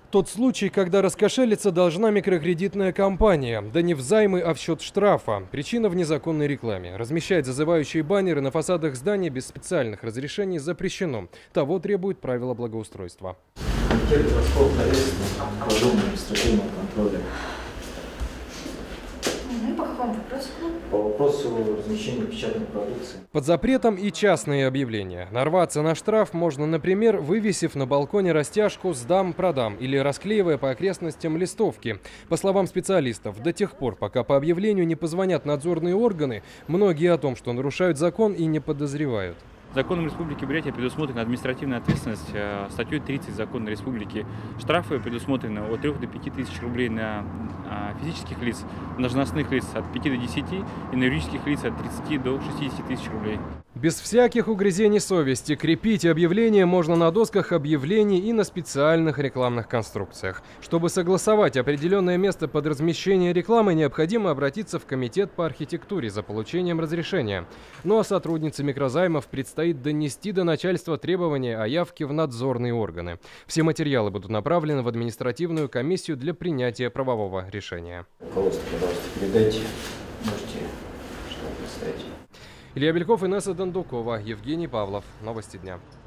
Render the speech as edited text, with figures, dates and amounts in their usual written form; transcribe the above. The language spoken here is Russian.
Тот случай, когда раскошелиться должна микрокредитная компания. Да не в займы, а в счет штрафа. Причина в незаконной рекламе. Размещать зазывающие баннеры на фасадах зданий без специальных разрешений запрещено. Того требует правила благоустройства. Комитет городского хозяйства по административному контролю. По какому вопросу? По вопросу размещения печатной продукции. Под запретом и частные объявления. Нарваться на штраф можно, например, вывесив на балконе растяжку «Сдам-продам» или расклеивая по окрестностям листовки. По словам специалистов, до тех пор, пока по объявлению не позвонят надзорные органы, многие о том, что нарушают закон, и не подозревают. Законом Республики Бурятия предусмотрена административная ответственность. Статьей 30 Закона Республики штрафы предусмотрены от 3 до 5 тысяч рублей на физических лиц, на должностных лиц от 5 до 10 и на юридических лиц от 30 до 60 тысяч рублей. Без всяких угрызений совести крепить объявления можно на досках объявлений и на специальных рекламных конструкциях. Чтобы согласовать определенное место под размещение рекламы, необходимо обратиться в комитет по архитектуре за получением разрешения. Ну а сотруднице микрозаймов предстоит донести до начальства требования о явке в надзорные органы. Все материалы будут направлены в административную комиссию для принятия правового решения. Руководство, пожалуйста, передайте. Можете что представить. Илья Бельков, Инесса Дондукова, Евгений Павлов. Новости дня.